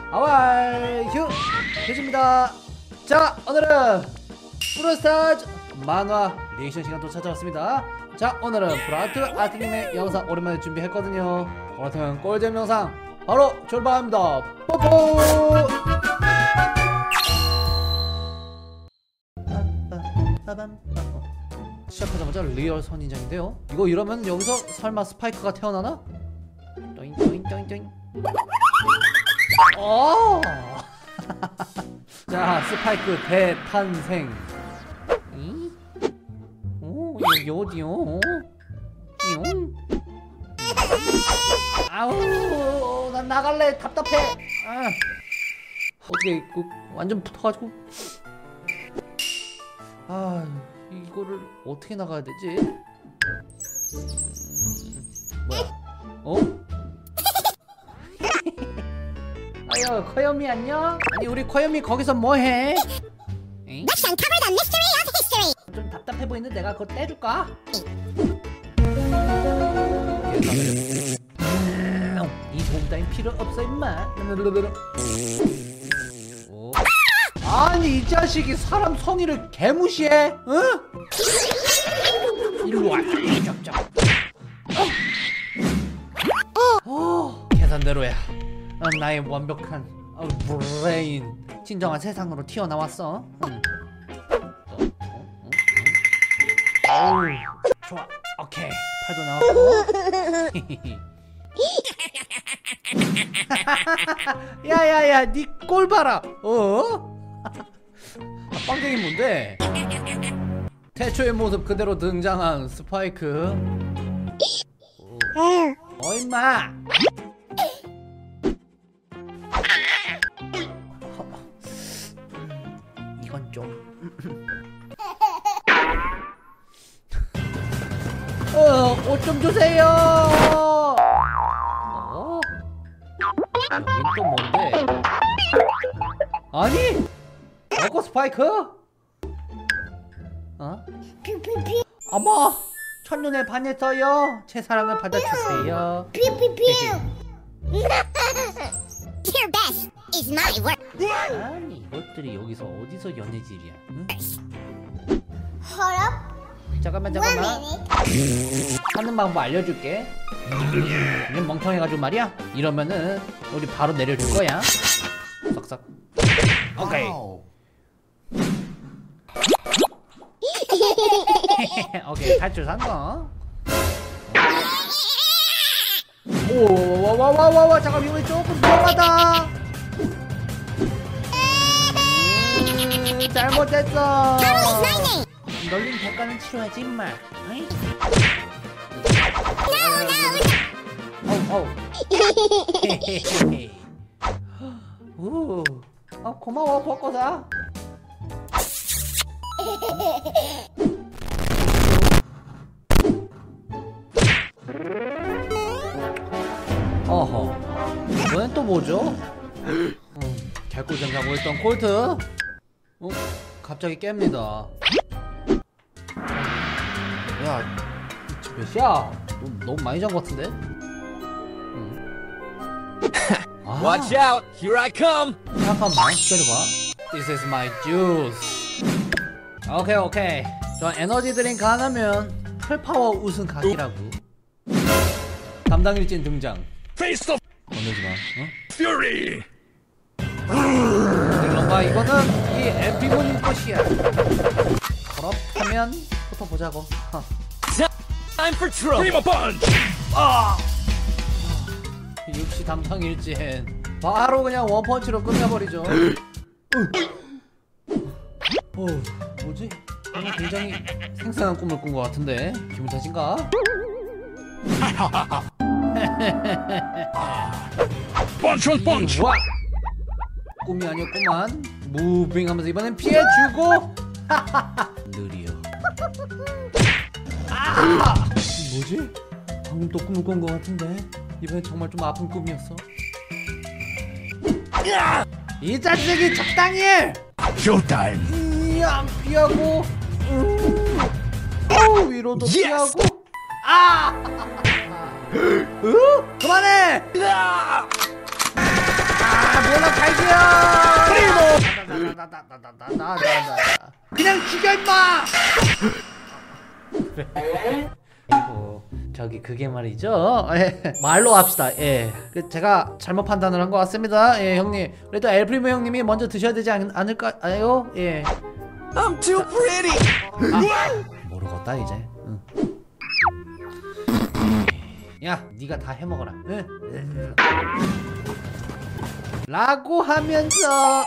아왈 휴 휴즈입니다. 자, 오늘은 브롤스타즈 만화 리액션 시간 또 찾아왔습니다. 자, 오늘은 브라트 아트님의 영상 오랜만에 준비했거든요. 그렇다면 꿀잼 영상 바로 출발합니다. 뽀뽀. 시작하자마자 리얼 선인장인데요. 이거 이러면 여기서 설마 스파이크가 태어나나? 또잉 또잉 또잉 또잉. 오! 자, 스파이크 대탄생. 오, 여기 어디요? 아우, 난 나갈래. 답답해. 아. 어떻게 완전 붙어가지고. 아, 이거를 어떻게 나가야 되지? 뭐야? 어? 아유, 커요미 안녕? 아니, 우리 커요미 거기서 뭐해? 좀 답답해 보이는데 내가 그거 떼줄까? 이 도움 따윈 필요 없어 임마. 아니, 이 자식이 사람 성의를 개무시해? 응? 일로와. 계산대로야. 나의 완벽한 브레인 진정한 세상으로 튀어나왔어. 좋아. 오케이. 팔도 나왔고. 야야야, 니 꼴 봐라. 빵댕이 뭔데? 태초의 모습 그대로 등장한 스파이크. 임마. 이건 좀. 옷 좀 주세요. 여긴 또 뭔데? 아니, 어거 스파이크? 어머, 첫눈에 반했어요. 제 사랑을 받아주세요. 아니, 이것들이 여기서 어디서 연애질이야? 응? 잠깐만. 하는 방법 알려줄게. 이게 멍청해가지고 말이야. 이러면은 우리 바로 내려줄 거야. 싹싹. 오케이. 오케이, 탈출 성공. 오, 잠깐, 이거 조금 위험하다. 잘못했어. 널린 대가는 치러야지 임마. 고마워 벚꽃아. 어허, 이번엔 또 뭐죠? 개꿀잠 자고 있던 콜트. 갑자기 깹니다. 야, 몇 시야? 너무 많이 잔 것 같은데? Watch out! Here I come! 잠깐만, 기다려봐. This is my juice. 오케이. 저 에너지 드링크 하나면 풀파워 우승 각이라고. 담당 일진 등장. Face of 건들지 마. fury! 봐, 이거는 이 에피곤인 것이야. 그렇다면 붙어보자고. Time for trouble! Prima punch! 역시 담당 일진. 바로 그냥 원펀치로 끝내버리죠. 뭐지? 오늘 굉장히 생생한 꿈을 꾼 것 같은데 기분 탓인가? Punch! 꿈이 아니었구만. 무빙하면서 이번엔 피해주고. 느려. 뭐지? 방금 또 꿈을 꾼 것 같은데 이번엔 정말 좀 아픈 꿈이었어. 이 자식이 적당히 해! Showtime! 안 피하고 위로도 피하고. 그만해! 몰라, 그냥 죽여 임마. 그리고 저기 그게 말이죠. 예. 말로 합시다. 예. 제가 잘못 판단을 한 것 같습니다. 예, 형님. 그래도 엘프리모 형님이 먼저 드셔야 되지 않을까요? 예. I'm too pretty. 모르겠다 이제. 응. 야, 네가 다 해먹어라. 응? 라고 하면서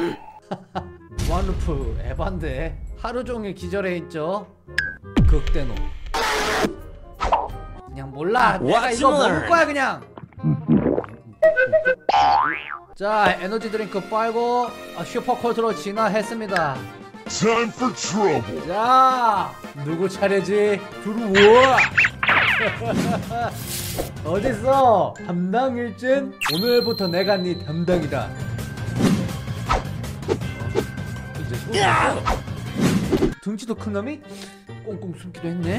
무한루프 에반데 하루종일 기절해 있죠. 극대노. 그냥 몰라. 내가 이거 먹을 거야 그냥. 자, 에너지 드링크 빨고 슈퍼코트로 진화했습니다. Time for trouble. 자, 누구 차례지? 들어와. 어딨어? 담당 일진? 오늘부터 내가 네 담당이다. 이제 쏘았어? 등치도 큰 놈이 꽁꽁 숨기도 했네.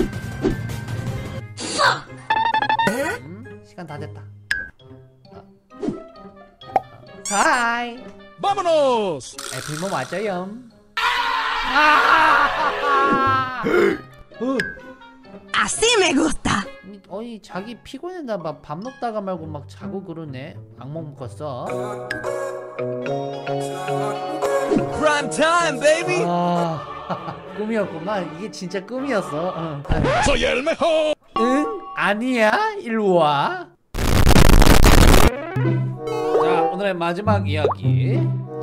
시간 다 됐다. 하이. Vámonos. 에프리모 맞아요. Así me gusta. 어이 자기 피곤했나 봐. 밥 먹다가 말고 막 자고 그러네. 악몽 먹었어. Prime time, baby. 꿈이었구만. 이게 진짜 꿈이었어. Soy el mejor. 응? 아니야. 일로 와. 자, 오늘의 마지막 이야기.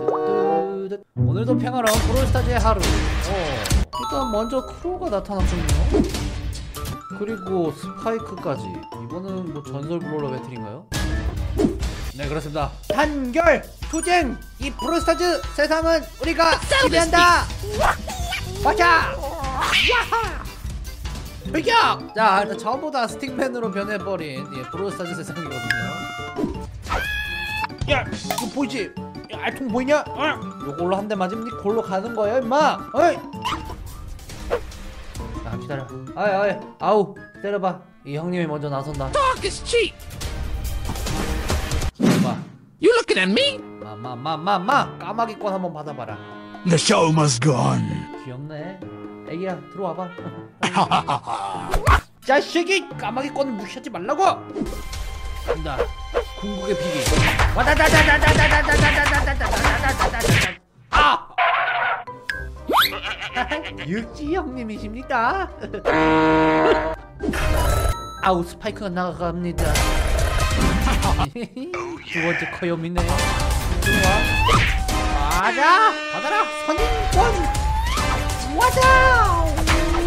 오늘도 평화로운 브롤스타즈의 하루. 일단 먼저 크로가 나타났군요. 그리고 스파이크까지. 이거는 뭐 전설 브롤러 배틀인가요? 네, 그렇습니다. 단결! 투쟁! 이 브롤스타즈 세상은 우리가 지배한다! 맞아! 야하! 돌격! 자, 일단 저보다 스틱맨으로 변해버린 브롤스타즈 세상이거든요. 야! 이거 보이지? 야, 알통 보이냐? 요걸로 한 대 맞으면 니 골로 가는 거야 임마! 어이! 자, 기다려. 아우, 기다려봐. 이 형님이 먼저 나선다. Talk is cheap. 기다려봐. You looking at me? 까마귀권 한번 받아봐라. The show must go on. 귀엽네. 애기야, 들어와봐. 자식이! 까마귀권을 무시하지 말라고! 간다. 궁극의 비기. 아! 육지 형님이십니까? 아우, 스파이크가 나갑니다. 두 번째 커요미네. 들어와. 맞아! 받아라! 선인권! 와자!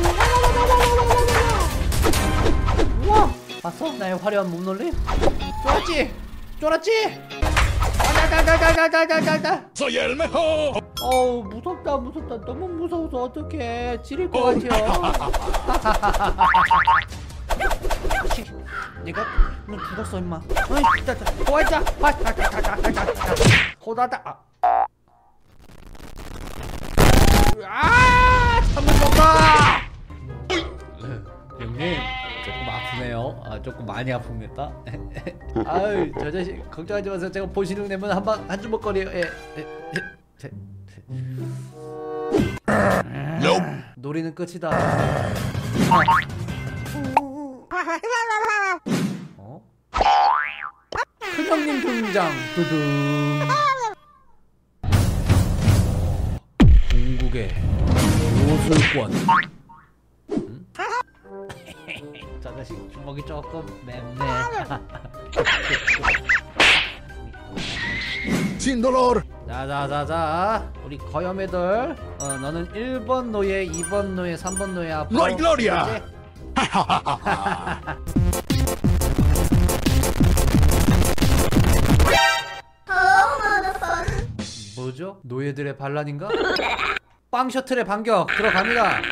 우와! 봤어? 나의 화려한 몸놀림? 쫄았지? 쫄았지? Soy el mejor. 어우, 무섭다. 너무 무서워서 어떡해. 지릴 것 같아요. 내가 너 죽었어 임마. 도와자. 호다다. 참을 수 없다. 형님, 조금 아프네요. 조금 많이 아픕니다. 아유, 저 자식 걱정하지 마세요. 제가 보시는 내면 한 주먹거리요. Nope. 놀이는 끝이다. 큰형님 등장. 두둥. 궁극의 요술권. 저 자식 주먹이 조금 맵네. Sin dolor. 자자자자, 우리 거염애들, 너는 1번 노예, 2번 노예, 3번 노예 앞으로. No hay gloria. 뭐죠? 노예들의 반란인가? 빵 셔틀의 반격 들어갑니다.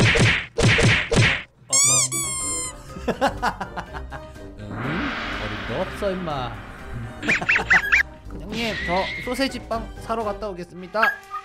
어림도 없어 임마. 형님, 저 소세지 빵 사러 갔다 오겠습니다.